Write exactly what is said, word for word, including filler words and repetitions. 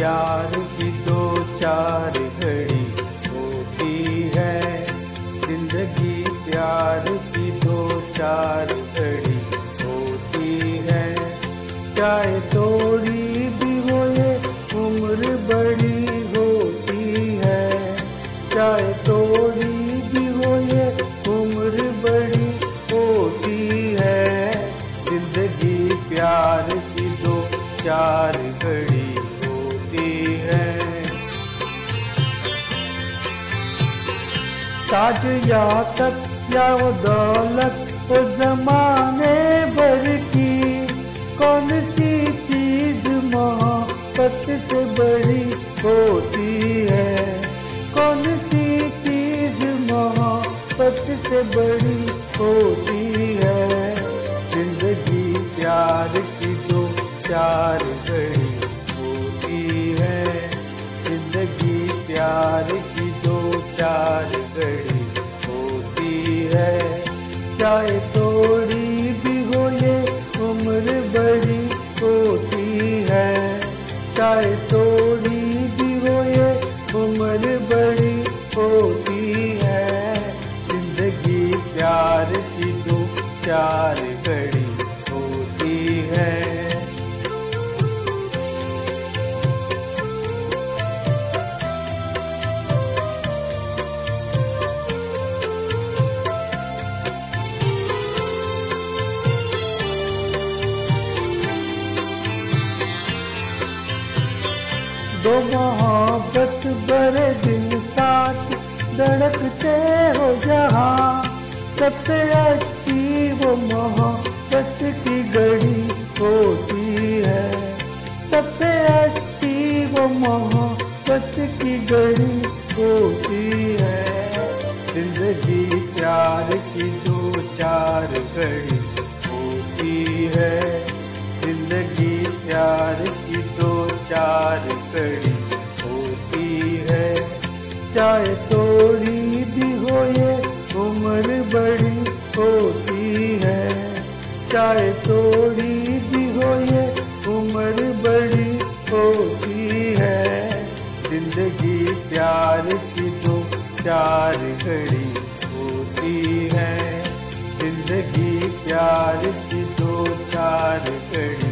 प्यार की दो चार घड़ी होती है। जिंदगी प्यार की दो चार घड़ी होती है। चाहे थोड़ी भी हो ये उम्र बड़ी होती है। चाहे थोड़ी भी हो ये उम्र बड़ी होती है। जिंदगी प्यार की दो चार घड़ी होती है। ताज या तक या वो दौलत वो जमाने भर की, कौन सी चीज मोहब्बत से बड़ी होती है। कौन सी चीज मोहब्बत से बड़ी होती है। जिंदगी प्यार की दो चार घड़ी होती है। जिंदगी प्यार की दो चार घड़ी होती है। चाहे थोड़ी भी हो ये उम्र बड़ी होती है। चाहे थोड़ी भी हो ये उम्र बड़ी होती है। जिंदगी प्यार की दो चार घड़ी होती है। दो मोहब्बत भरे दिल साथ धड़कते हो जहाँ, सबसे अच्छी वो मोहब्बत की घड़ी होती है। सबसे अच्छी वो मोहब्बत की घड़ी होती है। जिंदगी प्यार की दो चार घड़ी होती है। जिंदगी प्यार की दो चार घड़ी होती है। चाहे थोड़ी भी हो ये उम्र बड़ी होती है। चाहे थोड़ी भी हो ये उम्र बड़ी होती है। जिंदगी प्यार की दो चार घड़ी होती है। जिंदगी प्यार की दो चार घड़ी